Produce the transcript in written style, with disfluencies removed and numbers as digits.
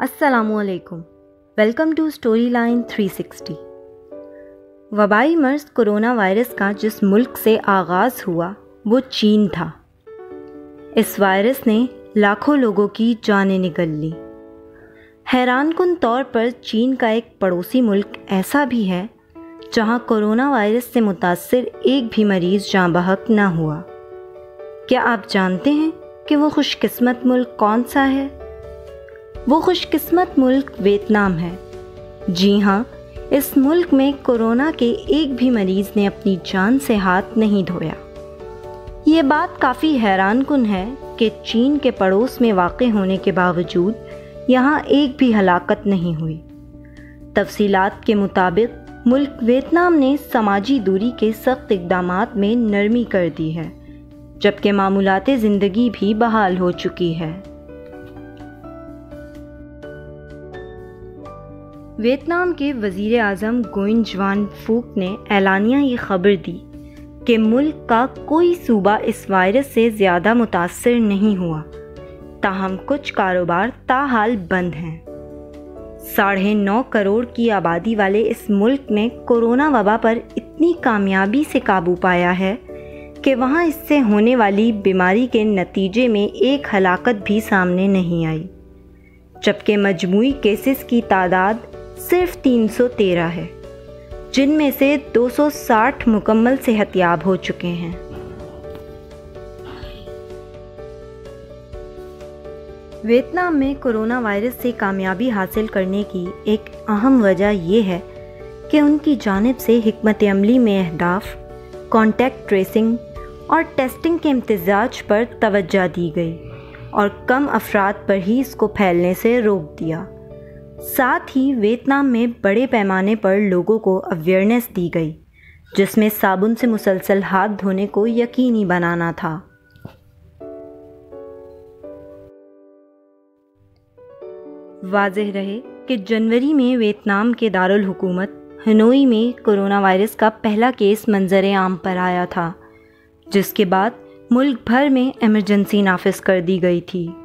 अस्सलामु अलैकुम। Welcome to story line 360। वबाई मर्ज कोरोना वायरस का जिस मुल्क से आगाज़ हुआ वो चीन था। इस वायरस ने लाखों लोगों की जानें निगल ली। हैरानकुन तौर पर चीन का एक पड़ोसी मुल्क ऐसा भी है जहां कोरोना वायरस से मुतासिर एक भी मरीज़ जाँ बहक ना हुआ। क्या आप जानते हैं कि वो खुशकिस्मत मुल्क कौन सा है? वो खुशकिस्मत मुल्क वियतनाम है। जी हाँ, इस मुल्क में कोरोना के एक भी मरीज़ ने अपनी जान से हाथ नहीं धोया। ये बात काफ़ी हैरानकुन है कि चीन के पड़ोस में वाक़ होने के बावजूद यहाँ एक भी हलाकत नहीं हुई। तफसीलात के मुताबिक मुल्क वियतनाम ने समाजी दूरी के सख्त इक़दामात में नरमी कर दी है, जबकि मामूलाते ज़िंदगी भी बहाल हो चुकी है। वियतनाम के वज़ीर आज़म गुइन जुआन फूक ने एलानिया ये खबर दी कि मुल्क का कोई सूबा इस वायरस से ज़्यादा मुतासर नहीं हुआ, ताहम कुछ कारोबार ताहाल बंद हैं। 9.5 करोड़ की आबादी वाले इस मुल्क ने कोरोना वबा पर इतनी कामयाबी से काबू पाया है कि वहाँ इससे होने वाली बीमारी के नतीजे में एक हलाकत भी सामने नहीं आई, जबकि मजमूई केसेस की तादाद सिर्फ 313 है, जिनमें से 260 मुकम्मल सेहतयाब हो चुके हैं। वियतनाम में कोरोना वायरस से कामयाबी हासिल करने की एक अहम वजह यह है कि उनकी जानिब से हिकमत अमली में अहदाफ, कॉन्टैक्ट ट्रेसिंग और टेस्टिंग के इम्तिजाज पर तवज्जो दी गई और कम अफराद पर ही इसको फैलने से रोक दिया। साथ ही वियतनाम में बड़े पैमाने पर लोगों को अवेयरनेस दी गई, जिसमें साबुन से मुसलसल हाथ धोने को यकीनी बनाना था। वाज़ेह रहे कि जनवरी में वियतनाम के दारुल हुकूमत हनोई में कोरोना वायरस का पहला केस मंजर आम पर आया था, जिसके बाद मुल्क भर में इमरजेंसी नाफिज कर दी गई थी।